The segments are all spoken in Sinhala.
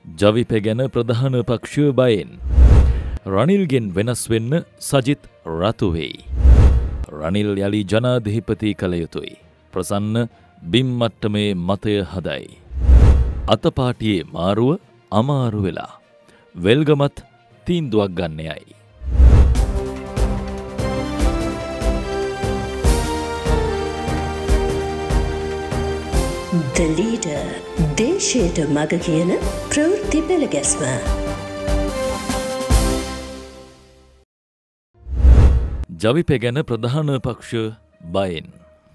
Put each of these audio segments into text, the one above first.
ජවිපෙ ගැන ප්‍රධාන පක්ෂය බයෙන්. රනිල්ගෙන් වෙනස් වෙන්න සජිත් රතු වෙයි. රනිල් යලි ජනාධිපති කළ යුතුයි. ප්‍රසන්න බිම් මට්ටමේ මතය හදයි. අතපාටියේ මාරුව අමාරු වෙලා. වෙල්ගමත් තීන්දුවක් ගන්නයයි. The Leader දේශයට මග කියන ප්‍රවෘත්ති පෙළගැස්ම. ජවිපෙ ගැන ප්‍රධාන පක්ෂ බයෙන්.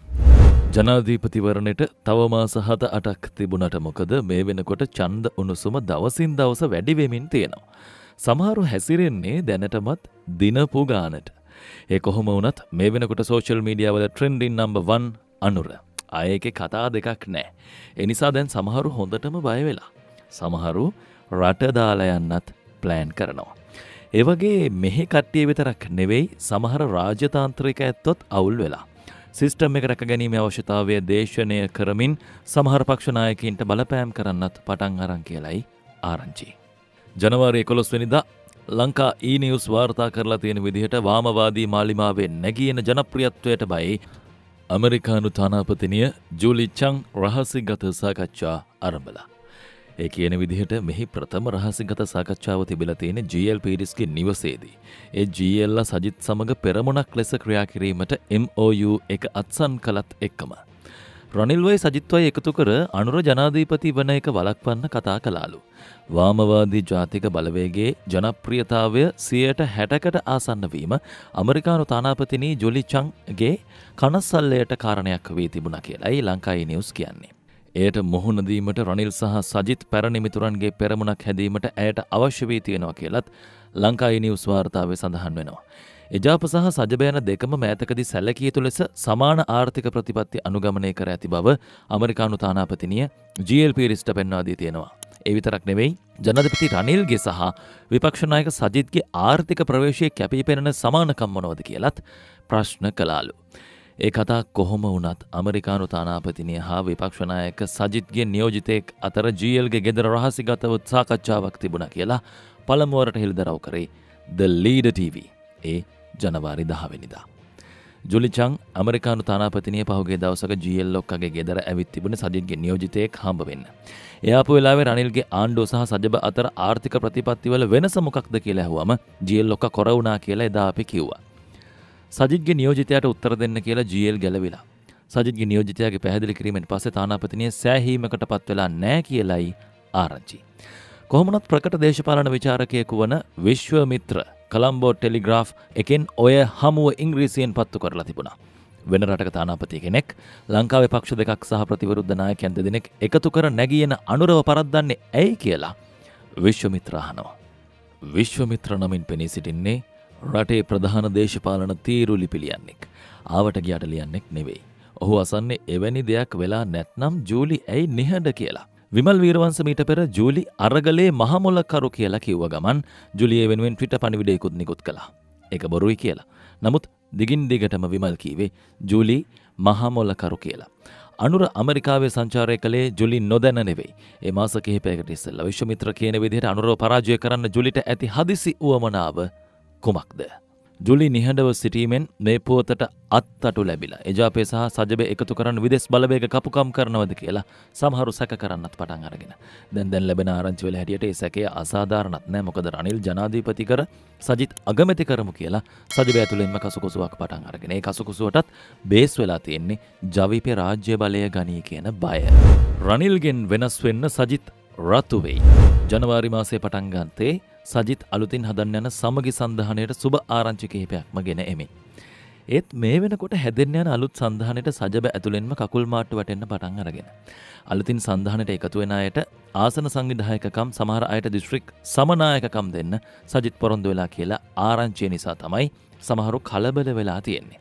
ජනාධීපතිවරණයට තව මාස 7-8ක් තිබුණට මොකද මේ වෙනකොට ඡන්ද උණුසුම දවසින් දවස වැඩි වෙමින් තියෙනවා. සමහරු හැසිරෙන්නේ දැනටමත් දිනපු ගානට. ඒ කොහොම වුණත් මේ වෙනකොට සෝෂල් මීඩියා වල ට්‍රෙන්ඩින් නම්බර් 1 අනුර. ආයේකේ කතා දෙකක් නැහැ. ඒ නිසා දැන් සමහරු හොඳටම බය වෙලා. සමහරු රට දාලා යන්නත් ප්ලෑන් කරනවා. ඒ වගේ මෙහි කට්ටිය විතරක් නෙවෙයි සමහර රාජ්‍යතාන්ත්‍රික ඇත්තොත් අවුල් වෙලා. සිස්ටම් එක රැකගැනීමේ අවශ්‍යතාවය දේශනය කරමින් සමහර පක්ෂ නායකයින්ට බලපෑම් කරන්නත් පටන් අරන් කියලයි ආරංචි. ජනවාරි 11 වෙනිදා ලංකා E-News වාර්තා කරලා තියෙන විදිහට වාමවාදී මාලිමාවේ නැගී එන ජනප්‍රියත්වයට බයි අමරිකානු තානාපතිනිය ජූලි චං රහසිගත සාකච්ඡා ආරම්භලා. ඒ කියන විදිහට මෙහි ප්‍රථම රහසිගත සාකච්ඡාව තිබිලා තියෙන GL පීරිස්ගේ නිවසේදී. ඒ GL සජිත් සමග පෙරමුණක් ලෙස ක්‍රියා කිරීමට MOU එක අත්සන් කළත් එක්කම රනිල්වයි සජිත්වයි එකතු කර අනුර ජනාධිපති වන එක වළක්වන්න කතා කළාලු. වාමවාදී ජාතික බලවේගයේ ජනප්‍රියතාවය 60%කට ආසන්න වීම අමරිකානු තානාපතිනී ජුලි චංගේ කනස්සල්ලයට කාරණයක් වී තිබුණා කියලායි ලංකා E-News කියන්නේ. එයට මුහුණ දීමට රනිල් සහ සජිත් පැරණි මිතුරන්ගේ පෙරමුණක් හැදීමට ඇයට අවශ්‍ය වී තියෙනවා කියලත් ලංකා E-News වාර්තාවේ සඳහන් වෙනවා. එජාප සහ සජබ යන දෙකම මෑතකදී සැලකිය යුතු ලෙස සමාන ආර්ථික ප්‍රතිපත්ති අනුගමනය කර ඇති බව අමරිකානු තානාපතිනිය GL පීරිස්ට පෙන්වා දී තියෙනවා. ඒ විතරක් නෙවෙයි ජනාධිපති රනිල්ගේ සහ විපක්ෂ නායක සජිත්ගේ ආර්ථික ප්‍රවේශයේ කැපී පෙනෙන සමානකම් මොනවද කියලත් ප්‍රශ්න කළාලු. ඒ කතා කොහොම වුණත් අමරිකානු තානාපතිනිය හා විපක්ෂ නායක සජිත්ගේ නියෝජිතයෙක් අතර GLගේ ගෙදර රහසිගතව සාකච්ඡාවක් තිබුණා කියලා පළමුවරට හෙළිදරව් කරේ The Leader TV. ඒ ජනවාරි 10 වෙනිදා. ජුලි චං අමරිකානු තානාපතිනිය පහුගිය දවසක GL ලොක්කගේ ගෙදර ඇවිත් තිබුණ සජිත්ගේ නියෝජිතයෙක් හම්බ වෙන්න. ඒ ආපු වෙලාවේ රනිල්ගේ ආණ්ඩුව සහ සජබ අතර ආර්ථික ප්‍රතිපත්තිවල වෙනස මොකක්ද කියලා ඇහුවම GL ලොක්ක කොර වුණා කියලා එදා අපි කිව්වා. සජිත්ගේ නියෝජිතයාට උත්තර දෙන්න කියලා GL ගැලවිලා. සජිත්ගේ නියෝජිතයාගේ පැහැදිලි කිරීමෙන් පස්සේ තානාපතිනිය සෑහීමකටපත් වෙලා නැහැ කියලායි ආරංචි. කොහොමනත් ප්‍රකට දේශපාලන විචාරකයෙකු වන විශ්වමිත්‍ර කොලම්බෝ ටෙලිග්‍රාෆ් එකෙන් ඔය හමුව ඉංග්‍රීසියෙන් පත්තු කරලා තිබුණා. වෙන රටක තානාපති කෙනෙක් ලංකාවේ පක්ෂ දෙකක් සහ ප්‍රතිවිරුද්ධ නායකයන් දෙදෙනෙක් එකතු කර නැගී එන අනුරව පරද්දන්නේ ඇයි කියලා විශ්වමිත්‍ර අහනවා. විශ්වමිත්‍ර නමින් පෙනී සිටින්නේ රටේ ප්‍රධාන දේශපාලන තීරු ලිපිලියන්නෙක්. ආවට ගියට ලියන්නෙක් නෙවෙයි. ඔහු අසන්නේ එවැනි දෙයක් වෙලා නැත්නම් ජූලි ඇයි නිහඬ කියලා. විමල් වීරවංශ මීට පෙර ජූලි අරගලේ මහමොලකරු කියලා කිව්ව ගමන් ජූලිය වෙනුවෙන් ට්විටර් පණිවිඩයකුත් නිකුත් කළා. ඒක බොරුයි කියලා. නමුත් දිගින් දිගටම විමල් කීවේ ජූලි මහමොලකරු කියලා. අනුර ඇමරිකාවේ සංචාරය කළේ ජූලි නොදැන නෙවෙයි. ඒ මාස කිහිපයකට ඉස්සෙල්ලා විශ්වමිත්‍ර කියන විදිහට අනුරව පරාජය කරන්න ජූලිට ඇති හදිසි උවමනාව කුමක්ද? ජුලි නිහඬව සිටීමෙන් මේ පුවතට අත්තටු ලැබිලා එජාපේ සහ සජබේ එකතු කරන්න විදෙස් බලවේග කපුකම් කරනවද කියලා සමහරු සැක කරන්නත් පටන් අරගෙන. දැන් ලැබෙන ආරංචි වල හැටියට ඒ සැකය අසාධාරණත් නෑ. මොකද රනිල් ජනාධිපති කර සජිත් අගමැති කරමු කියලා සජබේ ඇතුළෙන්ම කසුකුසුවක් පටන් අරගෙන. ඒ කසුකුසුවටත් බේස් වෙලා තියෙන්නේ ජවිපේ රාජ්‍ය බලය ගනී කියන බය. රනිල්ගෙන් වෙනස් වෙන්න සජිත් රතු වෙයි. ජනවාරි මාසයේ පටන් ගත්තේ සජිත් අලුතින් හදන්න යන සමගි සන්ධානයට සුබ ආරංචි කිහිපයක්ම ගෙන එමි. ඒත් මේ වෙනකොට හැදෙන්න යන අලුත් සන්ධානයට සජබ ඇතුළෙන්ම කකුල් මාට්ටු වැටෙන්න පටන් අරගෙන. අලුතින් සන්ධානයට එකතු වෙන අයට ආසන සංවිධායකකම් සමහර අයට දිස්ත්‍රික් සමනායකකම් දෙන්න සජිත් පොරොන්දු වෙලා කියලා ආරංචිය නිසා තමයි සමහරු කලබල වෙලා තියෙන්නේ.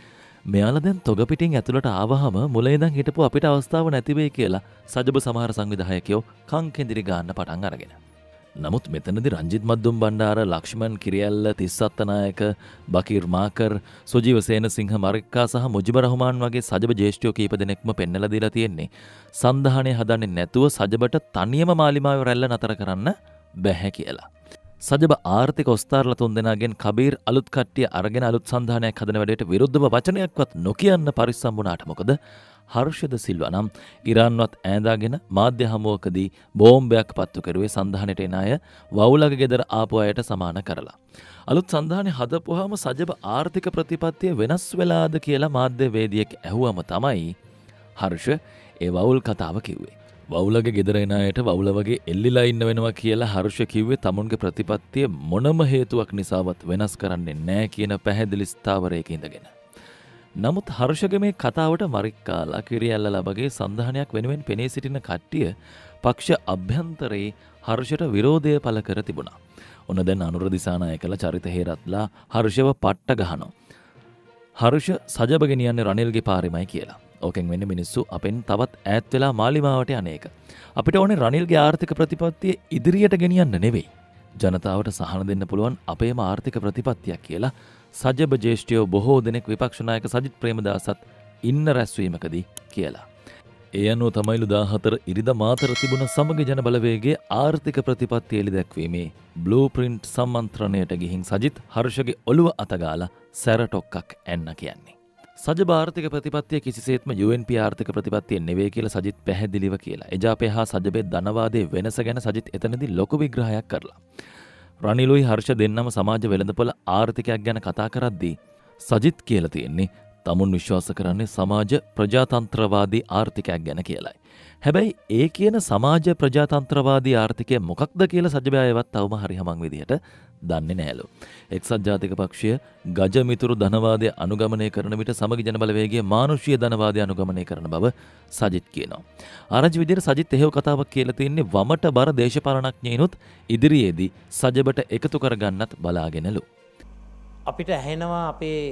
මෙයාලා දැන් තොග පිටින් ඇතුළට ආවහම මුලින් ඉඳන් හිටපු අපිට අවස්ථාව නැති වෙයි කියලා සජබ සමහර සංවිධායකයෝ කං කෙඳිරි ගන්න පටන් අරගෙන. නමුත් මෙතනදී රංජිත් මද්දුම් බණ්ඩාර, ලක්ෂ්මන් කිරියල්ල, තිස්සත්තනායක, බකීර් මාකර්, සුජීව සේනසිංහ මරික්කා සහ මුජිබ රහමාන් වගේ සජබ ජ්‍යෙෂ්ඨයෝ කීප දෙනෙක්ම පෙන්නලා දීලා තියෙන්නේ සන්ධානය හදන්නේ නැතුව සජබට තනියම මාලිමාවේ රැල්ල නතර කරන්න බැහැ කියලා. සජබ ආර්ථික ඔස්තාරලා තුන්දෙනාගෙන් කබීර් අලුත් කට්ටිය අරගෙන අලුත් සන්ධානයක් හදන වැඩේට විරුද්ධව වචනයක්වත් නොකියන්න පරිස්සම් වුණාට මොකද හර්ෂද සිල්වා නම් ඉරාන්වත් ඈඳාගෙන මාධ්‍ය හමුවකදී බෝම්බයක් පත්තු කරුවේ සන්ධානයට එන අය වවුලගේ ගෙදර ආපු අයට සමාන කරලා. අලුත් සන්ධානය හදපුවාම සජබ ආර්ථික ප්‍රතිපත්තිය වෙනස් වෙලාද කියලා මාධ්‍ය වේදිකෙක් ඇහුවම තමයි හර්ෂ ඒ වවුල් කතාව කිව්වේ. වවුලගේ ගෙදර එන අයට වවුල වගේ එල්ලිලා ඉන්න වෙනවා කියලා හර්ෂ කිව්වේ තමුන්ගේ ප්‍රතිපත්තිය මොනම හේතුවක් නිසාවත් වෙනස් කරන්නේ නැහැ කියන පැහැදිලි ස්ථාවරයක ඉඳගෙන. නමුත් හර්ෂගේ මේ කතාවට මරික්කාලා කිරියල්ලලා වගේ සන්ධානයක් වෙනුවෙන් පෙනී සිටින කට්ටිය පක්ෂ අභ්‍යන්තරයේ හර්ෂට විරෝධය පළ කර තිබුණා. ඔන්න දැන් අනුර දිසානායකලා චරිත හේරත්ලා හර්ෂව පට්ට ගහනවා. හර්ෂ සජබ ගෙනියන්නේ රනිල්ගේ පාරෙමයි කියලා. ඕකෙන් වෙන්නේ මිනිස්සු අපෙන් තවත් ඈත් වෙලා මාලිමාවට යන එක. අපිට ඕනේ රනිල්ගේ ආර්ථික ප්‍රතිපත්තිය ඉදිරියට ගෙනියන්න නෙවෙයි. ජනතාවට සහන දෙන්න පුළුවන් අපේම ආර්ථික ප්‍රතිපත්තියක් කියලා සජබ ජ්‍යෙෂ්ඨයෝ බොහෝ දෙනෙක් විපක්ෂ නායක සජිත් ප්‍රේමදාසත් ඉන්න රැස්වීමකදී කියලා. ඒ අනුව තමයිලු 14 ඉරිදා මාතර තිබුණ සමග ජන බලවේගයේ ආර්ථික ප්‍රතිපත්තිය එළි දැක්වීමේ බ්ලූ ප්‍රින්ට් සම්මන්ත්‍රණයට ගිහින් සජිත් හර්ෂගේ ඔළුව අතගාලා සැරටොක්කක් එන්න කියන්නේ. සජබ ආර්ථික ප්‍රතිපත්තිය කිසිසේත්ම UNP ආර්ථික ප්‍රතිපත්තිය නෙවෙයි කියලා සජිත් පැහැදිලිව කියලා. එජාපේ හා සජබේ ධනවාදයේ වෙනස ගැන සජිත් එතනදී ලොකු විග්‍රහයක් කරලා. රනිලුයි හර්ෂ දෙන්නම සමාජ වෙළඳපොළ ආර්ථිකයක් ගැන කතා කරද්දී සජිත් කියලා තියෙන්නේ තමුන් විශ්වාස කරන්නේ සමාජ ප්‍රජාතන්ත්‍රවාදී ආර්ථිකයක් ගැන කියලායි. හැබැයි ඒ කියන සමාජ ප්‍රජාතන්ත්‍රවාදී ආර්ථිකය මොකක්ද කියලා සජබේ අයවත් තවම හරි හමං විදිහට දන්නේ නැහැලු. එක්සත් ජාතික පක්ෂය ගජමිතුරු ධනවාදය අනුගමනය කරන විට සමගි ජන බලවේගයේ මානුෂීය ධනවාදය අනුගමනය කරන බව සජිත් කියනවා. ආරංචි විදිහට සජිත් එහෙව කතාවක් කියලා තියෙන්නේ වමට බර දේශපාලනඥයිනුත් ඉදිරියේදී සජබට එකතු කරගන්නත් බලාගෙනලු. අපිට ඇහෙනවා අපේ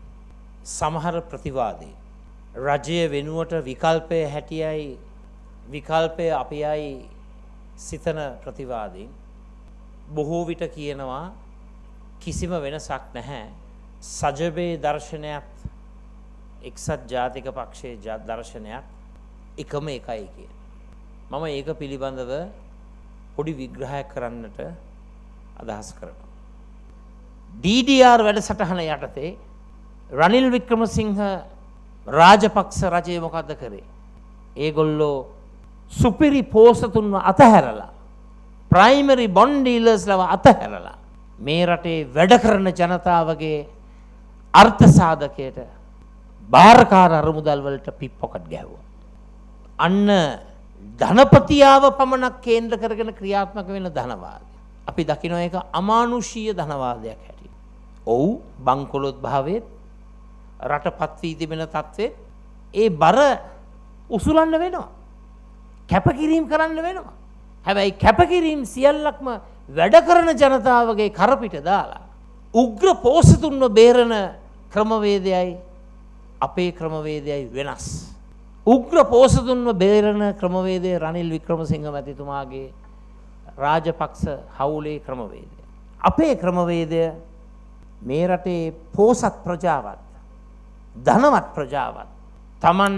සමහර ප්‍රතිවාදී රජය වෙනුවට විකල්පය හැටියයි විකල්පය අපියයි සිතන ප්‍රතිවාදීන් බොහෝ විට කියනවා කිසිම වෙනසක් නැහැ සජබේ දර්ශනයත් එක්සත් ජාතික පක්ෂයේ දර්ශනයත් එකම එකයි කිය. මම ඒක පිළිබඳව පොඩි විග්‍රහයක් කරන්නට අදහස් කරනවා. DDR වැඩසටහන යටතේ රනිල් වික්‍රමසිංහ රාජපක්ෂ රජය මොකද්ද කරේ? ඒගොල්ලෝ සුපිරි පෝසතුන්ව අතහැරලා ප්‍රයිමරි බොන්ඩ් ඩීලර්ස්ලව අතහැරලා මේ රටේ වැඩ කරන ජනතාවගේ අර්ථ සාධකයට බාරකාර අරමුදල් වලට පිප්පොකට් ගැහුවා. අන්න ධනපතියාව පමණක් කේන්ද්‍ර කරගෙන ක්‍රියාත්මක වෙන ධනවාදය. අපි දකිනවා ඒක අමානුෂීය ධනවාදයක් හැටියට. ඔව් බංකොලොත් භාවයේ රටපත් වී තිබෙන තත්ත්වයේ ඒ බර උසුලන්න වෙනවා. කැපකිරීම කරන්න වෙනවා. හැබැයි කැපකිරීම සියල්ලක්ම වැඩ කරන ජනතාවගේ කරපිට දාලා උග්‍ර පෝසතුන්ව බේරන ක්‍රමවේදයයි අපේ ක්‍රමවේදයයි වෙනස්. උග්‍ර පෝසතුන්ව බේරන ක්‍රමවේදය රනිල් වික්‍රමසිංහ මැතිතුමාගේ රාජපක්ෂ හවුලේ ක්‍රමවේදය. අපේ ක්‍රමවේදය මේ රටේ පෝසත් ප්‍රජාවත් ධනවත් ප්‍රජාවත් තමන්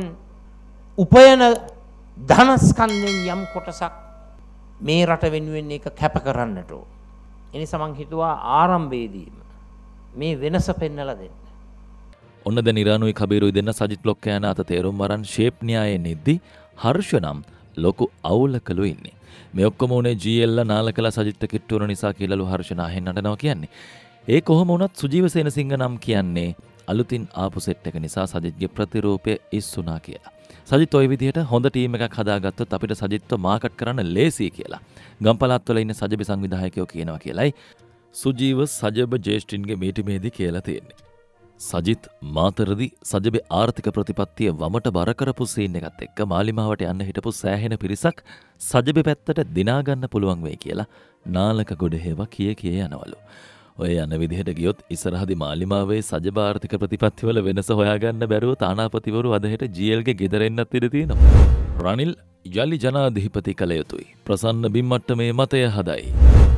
උපයන ධනස්කන්ධෙන් යම් කොටසක් මේ රට වෙනුවෙන් ඒක කැප කරන්නට ඕන. එනිසා මං හිතුවා ආරම්භයේදීම මේ වෙනස පෙන්වලා දෙන්න. ඔන්න දැන් ඉරානුයි කබීරුයි දෙන්න සජිත් ලොක්ක යන අත තේරුම් වරන් ෂේප් න්‍යායේ නිද්දි හර්ෂ නම් ලොකු අවුලකලු ඉන්නේ. මේ ඔක්කොම උනේ GL නාලකලා සජිත් කිට්ටුවන නිසා කියලාලු හර්ෂ නාහෙන් නටනවා කියන්නේ. ඒ කොහොම වුණත් සුජීව සේනසිංහ නම් කියන්නේ අලුතින් ආපු සෙට් එක නිසා සජිත්ගේ ප්‍රතිරූපය ඉස්සුනා කියලා. සජිත් ওই විදිහට හොඳ ටීම් එකක් හදාගත්තොත් අපිට සජිත්ව මාකට් කරන්න ලේසියි කියලා. ගම්පලත් වල ඉන්න සජබ සංවිධායකයෝ කියනවා කියලයි සුජීව සජබ ජේෂ්ඨින්ගේ මීටිමේදී කියලා තියෙන්නේ. සජිත් මාතරදී සජබේ ආර්ථික ප්‍රතිපත්තිය වමට බර කරපු සීන් එකත් එක්ක මාලිමාවට යන්න හිටපු සෑහෙන පිරිසක් සජබේ පැත්තට දිනා ගන්න පුළුවන් වෙයි කියලා නාලක ගොඩේව කිය යනවලු. ඔය යන විදිහට ගියොත් ඉස්සරහදී මාලිමාවේ සජබ ආර්ථික ප්‍රතිපත්තිවල වෙනස හොයාගන්න බැරුව තානාපතිවරු අදහෙට GLගේ ගෙදර එන්නත් ඉඩ තියෙනවා. රනිල් යලි ජනාධිපති කළ යුතුයි. ප්‍රසන්න බිම්මට්ටමේ මතය හදයි.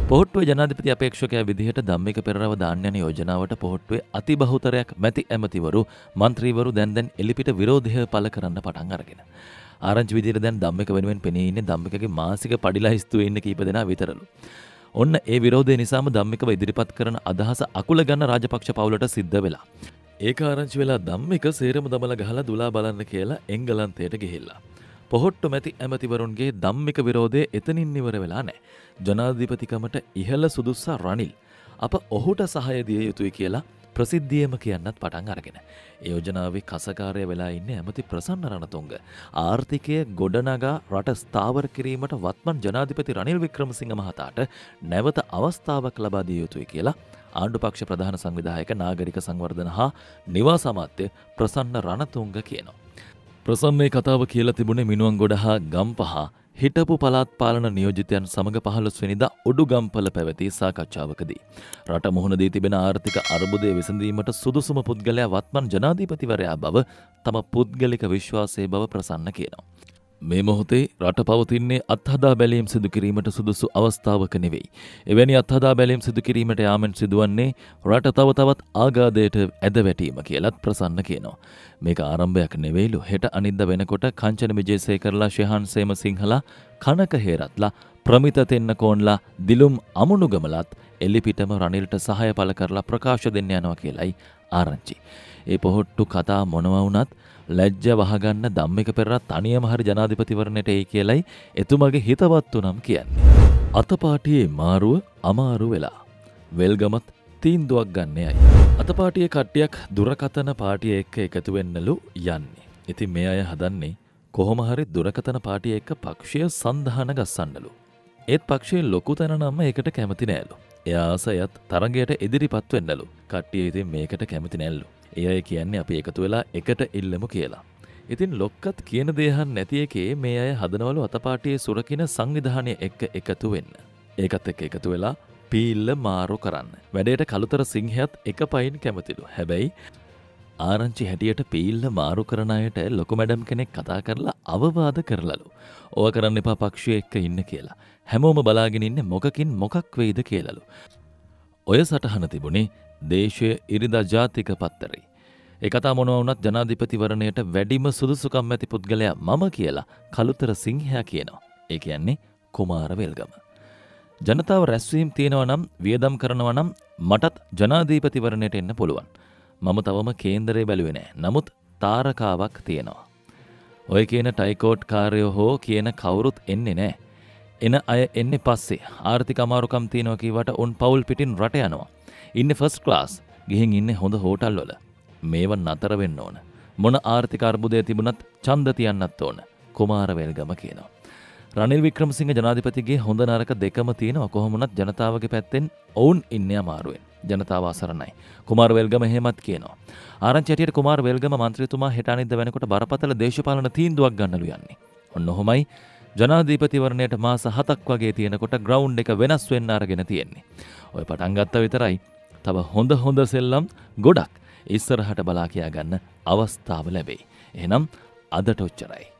පොහොට්ටුවේ ජනාධිපති අපේක්ෂකයා විදිහට ධම්මික පෙරරව දාන්න යන යෝජනාවට පොහොට්ටුවේ අතිබහුතරයක් මැති ඇමතිවරු මන්ත්‍රීවරු දැන් එලිපිට විරෝධය පළ කරන්න පටන් අරගෙන. ආරංචි විදිහට දැන් ධම්මික වෙනුවෙන් පෙනී ඉන්නේ ධම්මිකගේ මාසික පඩිලහිස්තුවේ ඉන්න කීප දෙනා විතරලු. ඔන්න ඒ විරෝධය නිසාම ධම්මිකව ඉදිරිපත් කරන අදහස අකුල ගන්න රාජපක්ෂ පවුලට සිද්ධ වෙලා. ඒක ආරංචි වෙලා ධම්මික සේරම දමලා ගහලා දුලා බලන්න කියලා එංගලන්තයට ගිහිල්ලා. පොහොට්ටු මැති ඇමතිවරුන්ගේ ධම්මික විරෝධය එතනින් ඉවර වෙලා නැහැ. ජනාධිපතිකමට ඉහළ සුදුස්සා රනිල් අප ඔහුට සහාය දිය යුතුයි කියලා ප්‍රසිද්ධියම කියන්නත් පටන් අරගෙන. ඒ යෝජනාවේ කසකාරය වෙලා ඉන්නේ ඇමති ප්‍රසන්න රණතුංග. ආර්ථිකය ගොඩනගා රට ස්ථාවර කිරීමට වත්මන් ජනාධිපති රනිල් වික්‍රමසිංහ මහතාට නැවත අවස්ථාවක් ලබා දිය යුතුයි කියලා ආණ්ඩු පක්ෂ ප්‍රධාන සංවිධායක නාගරික සංවර්ධන හා නිවාස අමාත්‍ය ප්‍රසන්න රණතුංග කියනවා. ප්‍රසන්නේ කතාව කියලා තිබුණේ මිනුවන්ගොඩ හා ගම්පහ හිටපු පළාත් පාලන නියෝජිතයන් සමග 15 වෙනිදා උඩුගම්පල පැවති සාකච්ඡාවකදී. රට මුහුණ දී තිබෙන ආර්ථික අර්බුදය විසඳීමට සුදුසුම පුද්ගලයා වත්මන් ජනාධිපතිවරයා බව තම පුද්ගලික විශ්වාසයේ බව ප්‍රසන්න කියනවා. මේ මොහොතේ රට පවතින්නේ අත්හදා බැලීම් සිදු කිරීමට සුදුසු අවස්ථාවක නෙවෙයි. එවැනි අත්හදා බැලීම් සිදු කිරීමට යාමෙන් සිදුවන්නේ රට තව තවත් ආඝාතයට ඇද වැටීම කියලත් ප්‍රසන්න කියනවා. මේක ආරම්භයක් නෙවෙයිලු. හෙට අනිද්දා වෙනකොට කංචන විජේසේකරලා ශිහාන් සේමසිංහලා කනක හේරත්ලා ප්‍රමිත තෙන්නකෝන්ලා දිලුම් අමුණුගමලත් එලිපිටම රනිල්ට සහාය පළ කරලා ප්‍රකාශ දෙන්න යනවා කියලයි ආරංචි. ඒ පොහොට්ටු කතා මොනවා වුණත් ලැජ්ජ වහගන්න ධම්මික පෙරරා තනියම හරි ජනාධිපතිවරණයට එයි කියලයි එතුමගේ හිතවත් උනම් කියන්නේ. අතපාටියේ මාරුව අමාරු වෙලා වෙල්ගමත් තීන්දුවක් ගන්නයයි. අතපාටියේ කට්ටියක් දුරකථන පාටිය එක්ක එකතු වෙන්නලු යන්නේ. ඉතින් මේ අය හදන්නේ කොහොම හරි දුරකථන පාටිය එක්ක පක්ෂය සන්ධාන ගස්සන්නලු. ඒත් පක්ෂයේ ලොකු තැන නම් ඒකට කැමති නෑලු. එයා ආසයත් තරඟයට ඉදිරිපත් වෙන්නලු. කට්ටිය ඉතින් මේකට කැමති නෑලු. ඒ අය කියන්නේ අපි එකතු වෙලා එකට ඉල්ලමු කියලා. ඉතින් ලොක්කත් කියන දේහන් නැති එකේ මේ අය හදනවලු අතපාටියේ සුරකින සංවිධානය එක්ක එකතු වෙන්න. ඒකත් එක්ක එකතු වෙලා පීල්ල මාරු කරන්න. වැඩේට කළුතර සිංහයත් එක පයින් කැමතිලු. හැබැයි ආරංචි හැටියට පීල්ල මාරු කරන අයට ලොකු මැඩම් කෙනෙක් කතා කරලා අවවාද කරලලු. ඕවා කරන්න එපා පක්ෂයේ එක්ක ඉන්න කියලා. හැමෝම බලාගෙන ඉන්නේ මොකකින් මොකක් වෙයිද කියලාලු. ඔය සටහන තිබුණේ දේශීය ඉරිදා ජාතික පත්තරේ. ඒ කතා මොනවා වුණත් ජනාධිපතිවරණයට වැඩිම සුදුසුකම් ඇති පුද්ගලයා මම කියලා කළුතර සිංහයා කියනවා. ඒ කියන්නේ කුමාර වෙල්ගම. ජනතාව රැස්වීම් තියෙනවා නම් වියදම් කරනවා නම් මටත් ජනාධිපතිවරණයට එන්න පුළුවන්. මම තවම කේන්දරේ බැලුවේ නැහැ. නමුත් තාරකාවක් තියෙනවා. ඔය කියන ටයිකෝට් කාර්යෝ හෝ කියන කවුරුත් එන්නේ නැහැ. එන අය එන්නේ පස්සේ. ආර්ථික අමාරුකම් තියෙනවා කිව්වට උන් පවුල් පිටින් රට යනවා. ඉන්නේ ෆස්ට් ක්ලාස්. ගිහින් ඉන්නේ හොඳ හෝටල් වල. මේව නතර වෙන්න ඕන. මොන ආර්ථික අර්බුදය තිබුණත් ඡන්ද තියන්නත් ඕන. කුමාර වෙල්ගම කියනවා. රනිල් වික්‍රමසිංහ ජනාධිපතිගේ හොඳ නරක දෙකම තියෙනවා. කොහොම වුණත් ජනතාවගේ පැත්තෙන් ඔවුන් ඉන්නේ අමාරුවෙන්. ජනතාව අසරණයි. කුමාර වෙල්ගම එහෙමත් කියනවා. ආරංචි හැටියට කුමාර වෙල්ගම මන්ත්‍රීතුමා හෙට අනිද්දා වෙනකොට බරපතල දේශපාලන තීන්දුවක් ගන්නලු යන්නේ. ඔන්න ඔහොමයි ජනාධිපතිවරණයට මාස 7ක් වගේ තියෙනකොට ග්‍රවුන්ඩ් එක වෙනස් වෙන්න අරගෙන තියෙන්නේ. ඔය පටන් ගත්ත විතරයි. තව හොඳ සෙල්ලම් ගොඩක් ඉස්සරහට බලා කියා ගන්න අවස්ථාව ලැබෙයි. එහෙනම් අදට ඔච්චරයි.